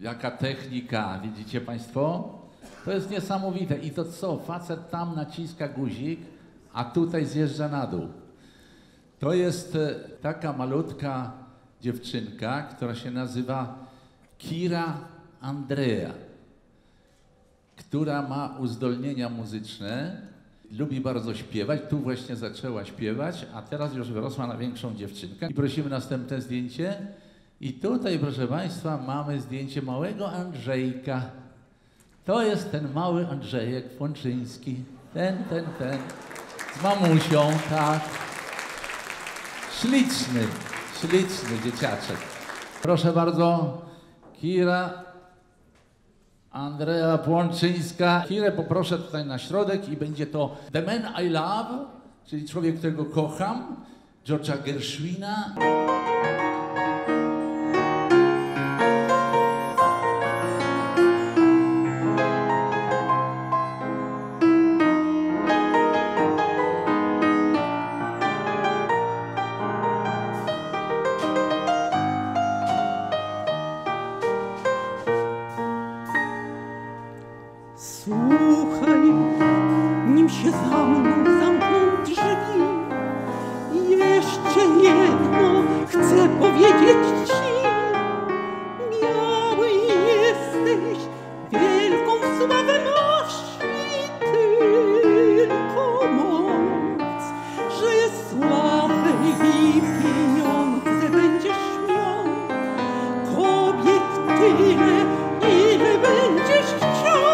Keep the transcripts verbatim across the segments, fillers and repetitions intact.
Jaka technika, widzicie Państwo? To jest niesamowite. I to co? Facet tam naciska guzik, a tutaj zjeżdża na dół. To jest taka malutka dziewczynka, która się nazywa Kira Andrea, która ma uzdolnienia muzyczne, lubi bardzo śpiewać, tu właśnie zaczęła śpiewać, a teraz już wyrosła na większą dziewczynkę. I prosimy następne zdjęcie. I tutaj, proszę Państwa, mamy zdjęcie małego Andrzejka. To jest ten mały Andrzejek Płonczyński. Ten, ten, ten. Z mamusią, tak. Śliczny, śliczny dzieciaczek. Proszę bardzo, Kira Andrea Płonczyńska. Kirę poproszę tutaj na środek i będzie to The Man I Love, czyli Człowiek, którego kocham, George'a Gershwina. Słuchaj, nim się za mną zamkną drzwi, jeszcze jedno chcę powiedzieć ci. Biały jesteś, wielką sławę masz i tylko moc, że sławę i pieniądze będziesz miał. Kobiet tyle, ile będziesz chciał.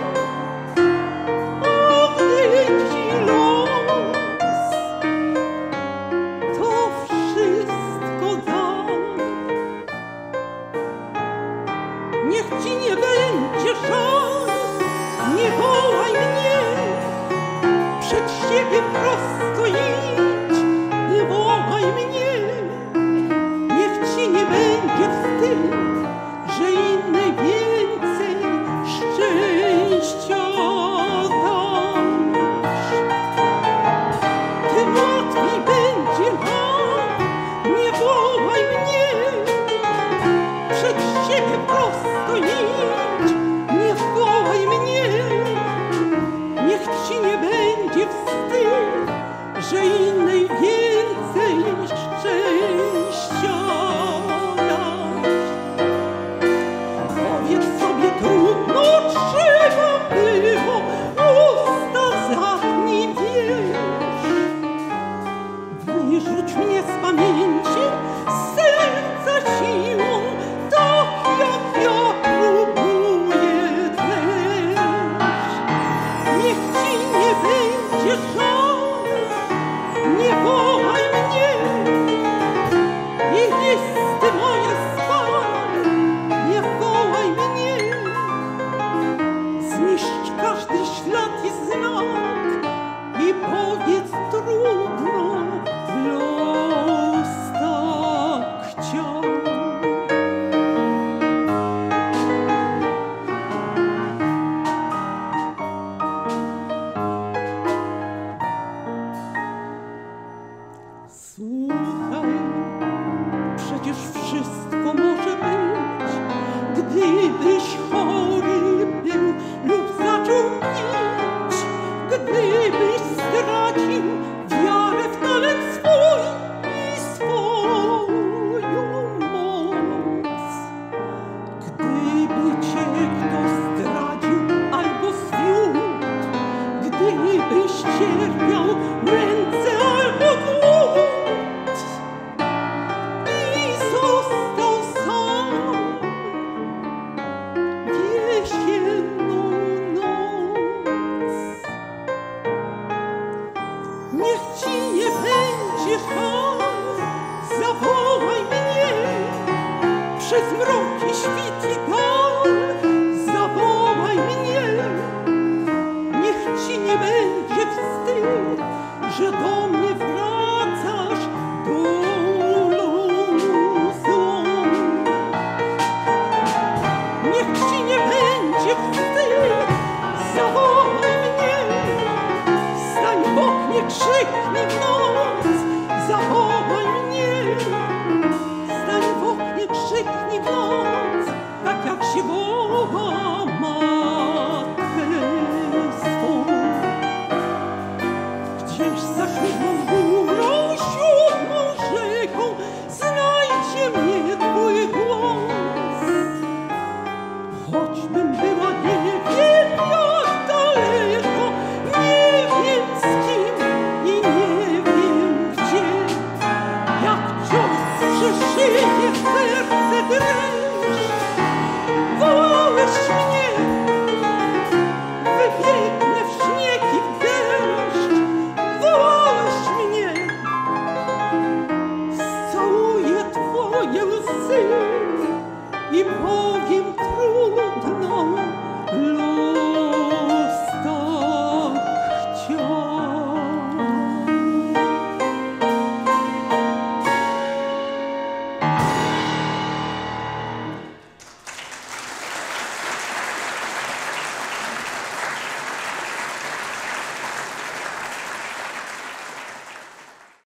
Niech ci nie będzie żal, nie wołaj mnie, przed siebie prosto idź, nie wołaj mnie. Niech ci nie będzie wstyd, że innej więcej szczęścia dasz. Tym łatwiej będzie nam, nie wołaj mnie, przed siebie prosto idź, nie wołaj mnie. Niech ci nie będzie wstyd, że innej więcej szczęścia dasz. Powiedz sobie, trudno trzeba było, usta zatnij, wiesz. Wyrzuć mnie z pamięci, z serca siłą, tak jak ja próbuję też. Niech ci nie będzie woła matkę swą. Gdzieś za siódmą górą, siódmą rzeką znajdzie mnie twój głos. Choćbym była nie wiem jak daleko, nie wiem z kim i nie wiem gdzie. Jak cios przeszyje serce dręcz, wołałeś mnie, wybiegnę w śnieg i w deszcz. Wołałeś mnie, scałuję twoje łzy i powiem trudną